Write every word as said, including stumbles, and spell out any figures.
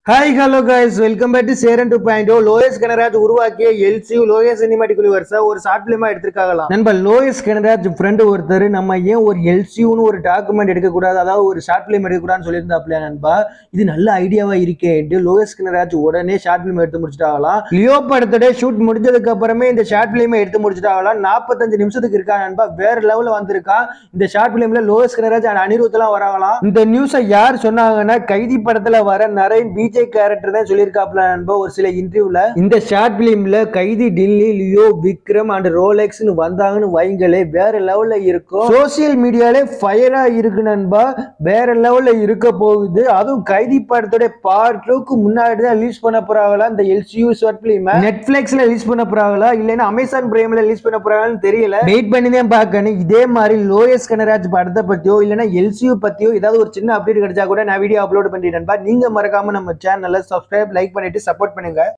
Hi, hello guys, welcome back to Seren two point oh. Lokesh Kanagaraj உருவாக்கிய LCU lowers cinematic யூனிவர்ஸை ஒரு short ஃபிலிமா எடுத்திருக்காங்களாம். நண்பா, lowers Kanaraj friend ஒருத்தர் நம்ம ஏன் ஒரு எல்சியூன்னு ஒரு டாக்குமெண்ட் எடுக்கக்கூடாது, அதாவது ஒரு ஷார்ட் ஃபிலிம் எடுக்கக்கூடாதுன்னு சொல்லியிருந்தாப்லையா நண்பா. இது நல்ல ஐடியாவா இருக்கேன்ட்டு லோயஸ் கனராஜ் உடனே ஷார்ட் ஃபிலிம் எடுத்து முடிச்சுட்டாங்களாம். லியோ படத்தோட ஷூட் முடிஞ்சதுக்கு அப்புறமே இந்த ஷார்ட் ஃபிலிமை எடுத்து முடிச்சுட்டாங்களாம். நாற்பத்தஞ்சு நிமிஷத்துக்கு இருக்கா நண்பா, வேற லெவலில் வந்திருக்கா. இந்த ஷார்ட் ஃபிலிம்ல லோயஸ் கனராஜ் அண்ட் அனிருத்லாம் வராங்களாம். இந்த நியூஸை யார் சொன்னாங்கன்னா, கைதி படத்துல வர நரேன் பிஜே கேரக்டர் தான் சொல்லியிருக்காப்ல நண்பா ஒரு சில இன்டர்வியூல. இந்த ஷார்ட் பிலிம்ல கைதி, டில்லி, லியோ, விக்ரம் அண்ட் ரோலெக்ஸ்னு வந்தாங்கன்னு வைங்களே, வேற லெவல்ல இருக்கும். சோசியல் மீடியாலே ஃபயரா இருக்கு நண்பா, வேற லெவல்ல இருக்க போகுது. அதுவும் கைதி படத்தோட பார்ட் டூக்கு முன்னாடி தான் ரிலீஸ் பண்ண போறாங்களா இந்த எல்சியூ ஷார்ட் பிலிம். நெட்ஃபிளிக்ஸ்ல ரிலீஸ் பண்ண போறாங்களா இல்லைன்னா அமேசான் பிரைம்ல ரிலீஸ் பண்ண போறாங்கன்னு தெரியல. வெயிட் பண்ணி தான் பார்க்கணும். இதே மாதிரி லோயஸ் கனராஜ் படத்தை பத்தியோ இல்லைன்னா எல்சியூ பத்தியோ ஏதாவது ஒரு சின்ன அப்டேட் கிடைச்சா கூட நான் வீடியோ அப்லோட் பண்ணிட்டேன். நீங்க மறக்காம நம்ம சேனலை சப்ஸ்கிரைப், லைக் பண்ணிட்டு சப்போர்ட் பண்ணுங்க.